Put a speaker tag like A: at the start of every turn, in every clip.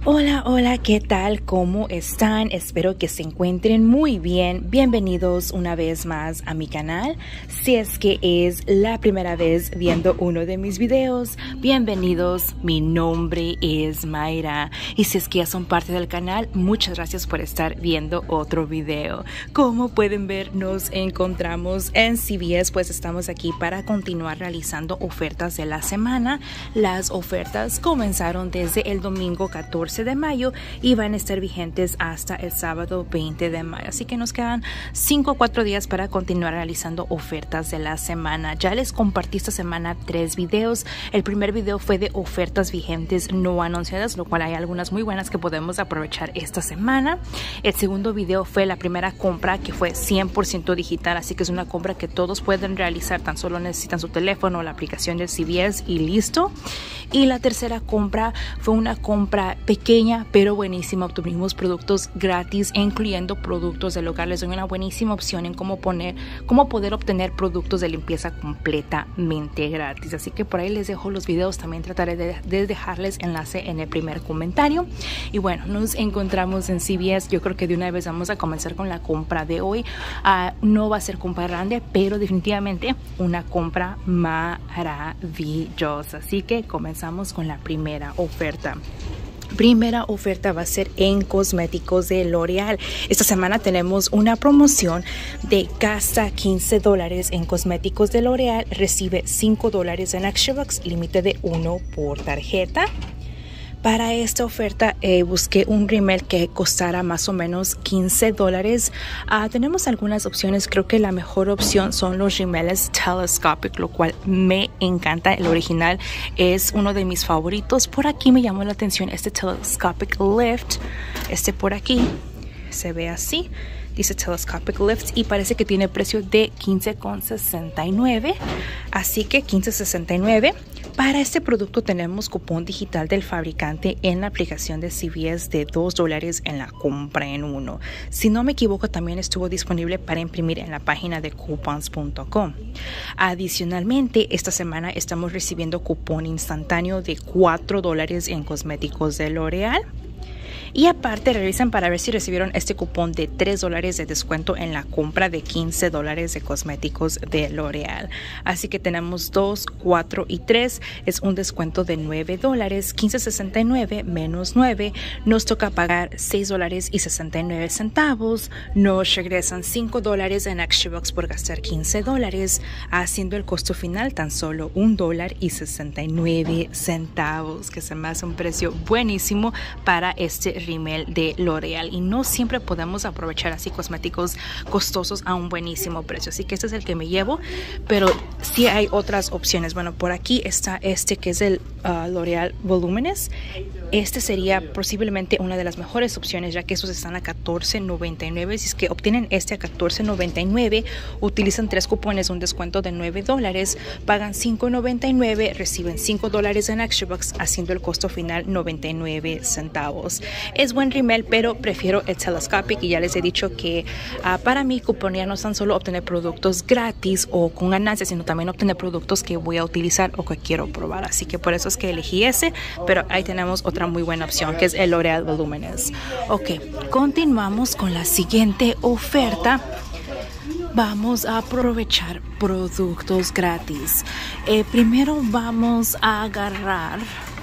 A: Hola, hola, ¿qué tal? ¿Cómo están? Espero que se encuentren muy bien. Bienvenidos una vez más a mi canal. Si es que es la primera vez viendo uno de mis videos, bienvenidos. Mi nombre es Mayra. Y si es que ya son parte del canal, muchas gracias por estar viendo otro video. Como pueden ver, nos encontramos en CVS, pues estamos aquí para continuar realizando ofertas de la semana. Las ofertas comenzaron desde el domingo 14 de mayo y van a estar vigentes hasta el sábado 20 de mayo, así que nos quedan 5 o 4 días para continuar realizando ofertas de la semana. Ya les compartí esta semana 3 videos. El primer video fue de ofertas vigentes no anunciadas, lo cual hay algunas muy buenas que podemos aprovechar esta semana. El segundo video fue la primera compra, que fue 100% digital, así que es una compra que todos pueden realizar, tan solo necesitan su teléfono, la aplicación del CVS y listo. Y la tercera compra fue una compra pequeña pero buenísima. Obtuvimos productos gratis, incluyendo productos del hogar. Les doy una buenísima opción en cómo poder obtener productos de limpieza completamente gratis. Así que por ahí les dejo los videos. También trataré de dejarles enlace en el primer comentario. Y bueno, nos encontramos en CVS. Yo creo que de una vez vamos a comenzar con la compra de hoy. No va a ser compra grande, pero definitivamente una compra maravillosa. Así que comenzamos con la primera oferta. Primera oferta va a ser en cosméticos de L'Oreal. Esta semana tenemos una promoción de gasta $15 en cosméticos de L'Oreal, recibe $5 en ActualBucks, límite de 1 por tarjeta. Para esta oferta busqué un rímel que costara más o menos $15. Tenemos algunas opciones. Creo que la mejor opción son los rímeles Telescopic, lo cual me encanta. El original es uno de mis favoritos. Por aquí me llamó la atención este Telescopic Lift. Este por aquí se ve así. Dice Telescopic Lifts y parece que tiene precio de $15.69. Así que $15.69. Para este producto tenemos cupón digital del fabricante en la aplicación de CVS de $2 en la compra en uno. Si no me equivoco, también estuvo disponible para imprimir en la página de coupons.com. Adicionalmente, esta semana estamos recibiendo cupón instantáneo de $4 en cosméticos de L'Oreal. Y aparte revisan para ver si recibieron este cupón de $3 de descuento en la compra de $15 de cosméticos de L'Oreal. Así que tenemos 2, 4 y 3. Es un descuento de $9. $15.69 menos 9. Nos toca pagar $6.69. Nos regresan $5 en ActualBucks por gastar $15, haciendo el costo final tan solo $1.69, que se me hace un precio buenísimo para este rímel de L'Oreal, y no siempre podemos aprovechar así cosméticos costosos a un buenísimo precio. Así que este es el que me llevo, pero sí hay otras opciones. Bueno, por aquí está este que es el L'Oreal Voluminous. Este sería posiblemente una de las mejores opciones, ya que esos están a $14.99. Si es que obtienen este a $14.99, utilizan 3 cupones, un descuento de $9, pagan $5.99, reciben $5 en ActualBucks, haciendo el costo final 99 centavos. Es buen rímel, pero prefiero el Telescopic, y ya les he dicho que para mí cuponear no es tan solo obtener productos gratis o con ganancias, sino también obtener productos que voy a utilizar o que quiero probar. Así que por eso es que elegí ese, pero ahí tenemos otra muy buena opción, que es el L'Oreal Voluminous. Ok, continuamos con la siguiente oferta. Vamos a aprovechar productos gratis. Primero vamos a agarrar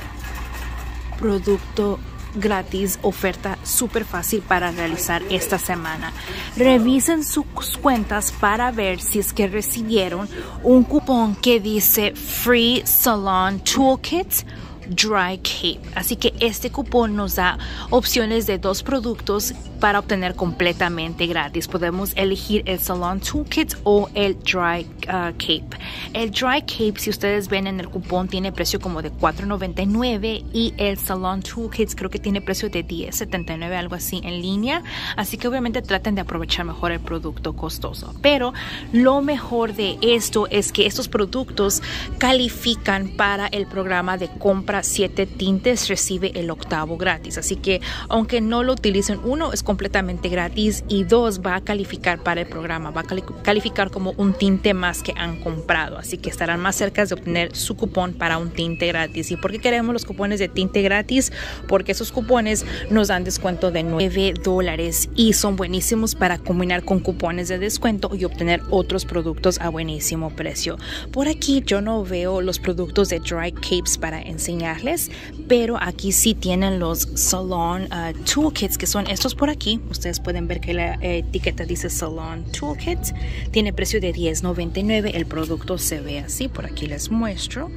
A: producto gratis, oferta súper fácil para realizar esta semana. Revisen sus cuentas para ver si es que recibieron un cupón que dice Free Salon Toolkit Dry Cape. Así que este cupón nos da opciones de 2 productos para obtener completamente gratis. Podemos elegir el Salon Toolkit o el Dry Cape. El Dry Cape, si ustedes ven en el cupón, tiene precio como de $4.99, y el Salon Toolkit creo que tiene precio de $10.79, algo así en línea. Así que obviamente traten de aprovechar mejor el producto costoso. Pero lo mejor de esto es que estos productos califican para el programa de compra compra 7 tintes recibe el 8º gratis. Así que aunque no lo utilicen, 1 es completamente gratis y 2 va a calificar para el programa, va a calificar como un tinte más que han comprado. Así que estarán más cerca de obtener su cupón para un tinte gratis. ¿Y por qué queremos los cupones de tinte gratis? Porque esos cupones nos dan descuento de $9 y son buenísimos para combinar con cupones de descuento y obtener otros productos a buenísimo precio. Por aquí yo no veo los productos de Dry Capes para enseñarles, pero aquí sí tienen los Salon Toolkits, que son estos por aquí. Ustedes pueden ver que la etiqueta dice Salon Toolkits. Tiene precio de $10.99. El producto se ve así. Por aquí les muestro.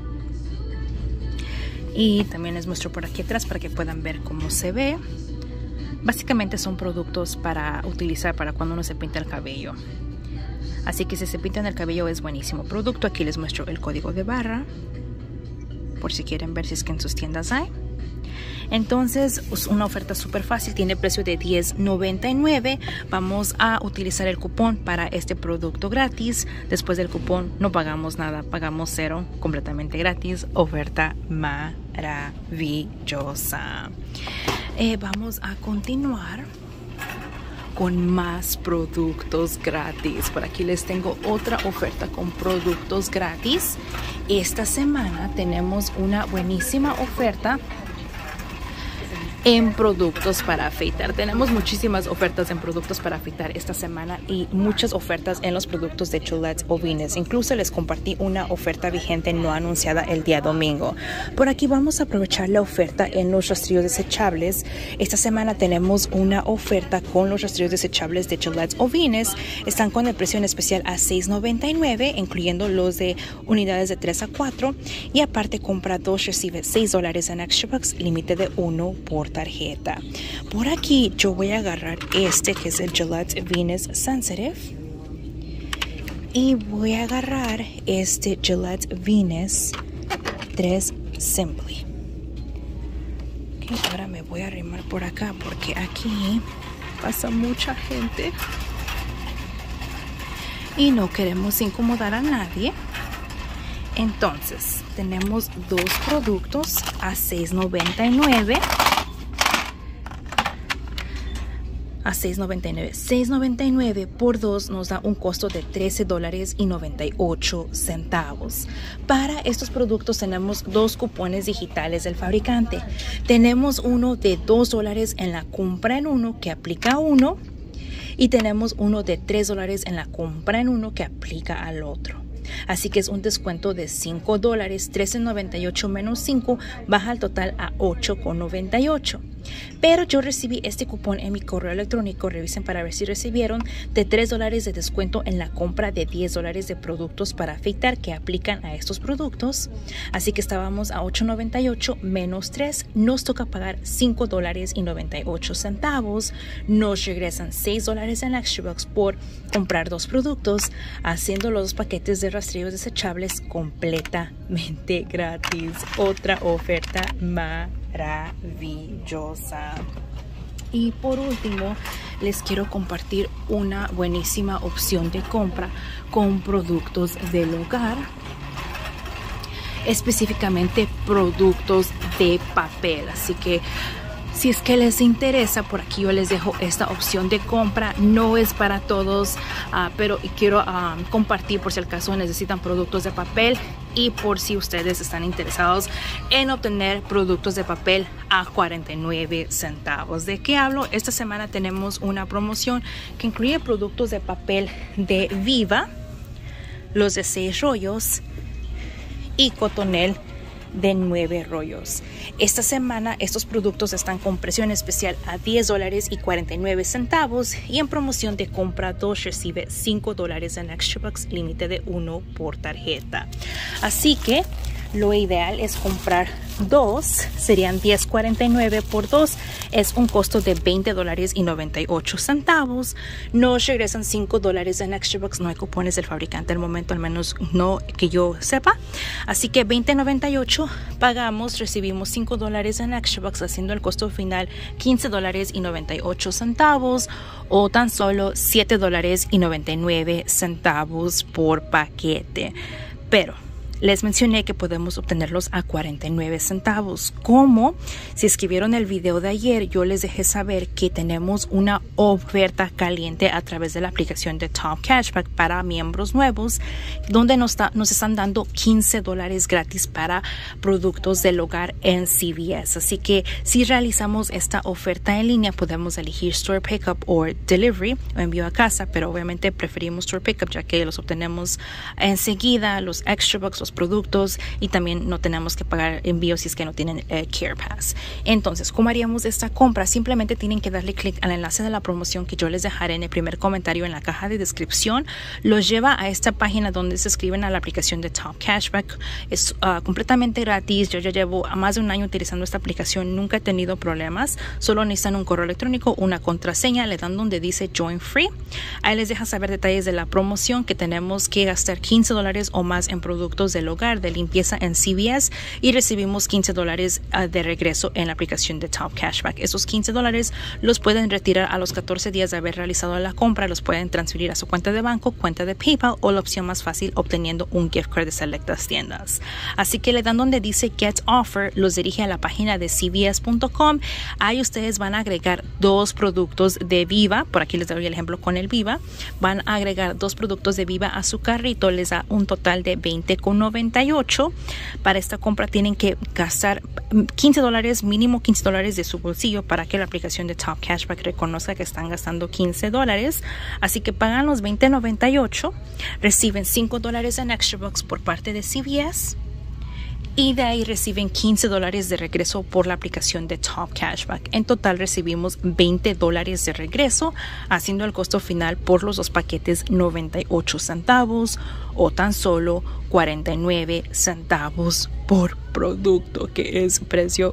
A: Y también les muestro por aquí atrás para que puedan ver cómo se ve. Básicamente son productos para utilizar para cuando uno se pinta el cabello. Así que si se pintan el cabello es buenísimo producto. Aquí les muestro el código de barra, por si quieren ver si es que en sus tiendas hay. Entonces es una oferta súper fácil, tiene precio de $10.99. Vamos a utilizar el cupón para este producto gratis. Después del cupón no pagamos nada, pagamos $0, completamente gratis. Oferta maravillosa. Vamos a continuar con más productos gratis. Por aquí les tengo otra oferta con productos gratis. Esta semana tenemos una buenísima oferta en productos para afeitar. Tenemos muchísimas ofertas en productos para afeitar esta semana y muchas ofertas en los productos de Gillette o Venus. Incluso les compartí una oferta vigente no anunciada el día domingo. Por aquí vamos a aprovechar la oferta en los rastrillos desechables. Esta semana tenemos una oferta con los rastrillos desechables de Gillette o Venus. Están con el precio en especial a $6.99, incluyendo los de unidades de 3 a 4. Y aparte, compra 2, recibe $6 en Extra Bucks, límite de 1 por tarjeta. Por aquí yo voy a agarrar este que es el Gillette Venus Sensitive y voy a agarrar este Gillette Venus 3 Simply. Okay, ahora me voy a arrimar por acá porque aquí pasa mucha gente y no queremos incomodar a nadie. Entonces tenemos 2 productos a $6.99. A $6.99 por 2 nos da un costo de $13.98. Para estos productos tenemos 2 cupones digitales del fabricante. Tenemos uno de $2 en la compra en uno que aplica a uno y tenemos uno de $3 en la compra en uno que aplica al otro. Así que es un descuento de $5, $13.98 menos 5 baja el total a $8.98. Pero yo recibí este cupón en mi correo electrónico, revisen para ver si recibieron, de $3 de descuento en la compra de $10 de productos para afeitar que aplican a estos productos. Así que estábamos a $8.98 menos 3, nos toca pagar $5.98. Nos regresan $6 en Extra Bucks por comprar 2 productos, haciendo los 2 paquetes de rastrillos desechables completamente gratis. Otra oferta maravillosa. Y por último les quiero compartir una buenísima opción de compra con productos del hogar, específicamente productos de papel. Así que si es que les interesa, por aquí yo les dejo esta opción de compra. No es para todos, pero quiero compartir por si acaso necesitan productos de papel y por si ustedes están interesados en obtener productos de papel a 49 centavos. ¿De qué hablo? Esta semana tenemos una promoción que incluye productos de papel de Viva, los de 6 rollos y Cotonel de 9 rollos. Esta semana estos productos están con presión especial a $10.49 y en promoción de compra 2 recibe $5 en Extra Bucks, límite de 1 por tarjeta. Así que lo ideal es comprar 2, serían $10.49 por 2, es un costo de $20.98. Nos regresan $5 en Extra Bucks, no hay cupones del fabricante al momento, al menos no que yo sepa. Así que $20.98 pagamos, recibimos $5 en Extra Bucks, haciendo el costo final $15.98 o tan solo $7.99 por paquete. Pero les mencioné que podemos obtenerlos a 49 centavos. Como si escribieron el video de ayer, yo les dejé saber que tenemos una oferta caliente a través de la aplicación de Top Cashback para miembros nuevos, donde nos están dando $15 gratis para productos del hogar en CVS. Así que si realizamos esta oferta en línea, podemos elegir Store Pickup o Delivery o envío a casa, pero obviamente preferimos Store Pickup ya que los obtenemos enseguida, los Extra Bucks, los productos, y también no tenemos que pagar envío si es que no tienen Care Pass. Entonces, ¿cómo haríamos esta compra? Simplemente tienen que darle clic al enlace de la promoción que yo les dejaré en el primer comentario en la caja de descripción. Los lleva a esta página donde se inscriben a la aplicación de Top Cashback. Es completamente gratis. Yo ya llevo más de un año utilizando esta aplicación, nunca he tenido problemas. Solo necesitan un correo electrónico, una contraseña, le dan donde dice Join Free. Ahí les deja saber detalles de la promoción, que tenemos que gastar $15 o más en productos del hogar de limpieza en CVS y recibimos $15 de regreso en la aplicación de Top Cashback. Esos $15 los pueden retirar a los 14 días de haber realizado la compra, los pueden transferir a su cuenta de banco, cuenta de PayPal o la opción más fácil, obteniendo un gift card de selectas tiendas. Así que le dan donde dice Get Offer, los dirige a la página de CVS.com. Ahí ustedes van a agregar 2 productos de Viva. Por aquí les doy el ejemplo con el Viva. Van a agregar 2 productos de Viva a su carrito, les da un total de $20.98. Para esta compra tienen que gastar $15, mínimo $15 de su bolsillo para que la aplicación de Top Cashback reconozca que están gastando $15. Así que pagan los $20.98, reciben $5 en Extra Bucks por parte de CVS y de ahí reciben $15 de regreso por la aplicación de Top Cashback. En total recibimos $20 de regreso, haciendo el costo final por los 2 paquetes 98 centavos o tan solo 49 centavos por producto, que es un precio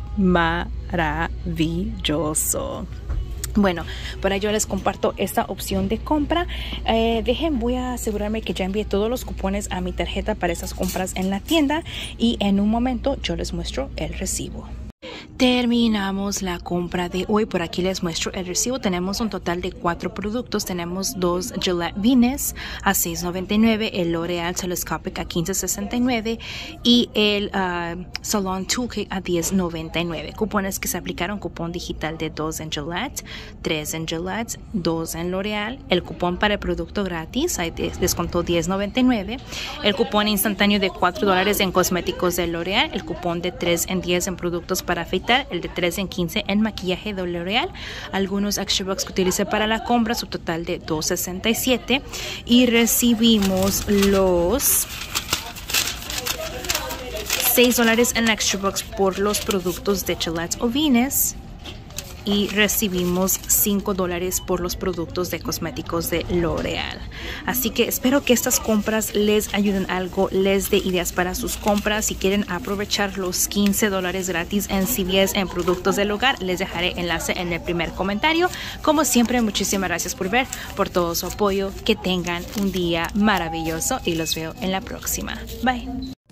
A: maravilloso. Bueno, para yo les comparto esta opción de compra. Voy a asegurarme que ya envié todos los cupones a mi tarjeta para esas compras en la tienda y en un momento yo les muestro el recibo. Terminamos la compra de hoy. Por aquí les muestro el recibo. Tenemos un total de 4 productos. Tenemos 2 Gillette Venus a $6.99, el L'Oreal Telescopic a $15.69 y el Salon Toolkit a $10.99. Cupones que se aplicaron: cupón digital de 2 en Gillette, 3 en Gillette, 2 en L'Oreal. El cupón para el producto gratis, ahí descontó $10.99. El cupón instantáneo de $4 en cosméticos de L'Oreal. El cupón de 3 en 10 en productos para afeitar, el de 3 en 15 en maquillaje de L'Oreal. Algunos Extra Bucks que utilicé para la compra, su total de $2.67, y recibimos los $6 en Extra Bucks por los productos de Gillette o Venus y recibimos $5 por los productos de cosméticos de L'Oreal. Así que espero que estas compras les ayuden algo, les dé ideas para sus compras. Si quieren aprovechar los $15 gratis en CVS en productos del hogar, les dejaré enlace en el primer comentario. Como siempre, muchísimas gracias por ver, por todo su apoyo. Que tengan un día maravilloso y los veo en la próxima. Bye.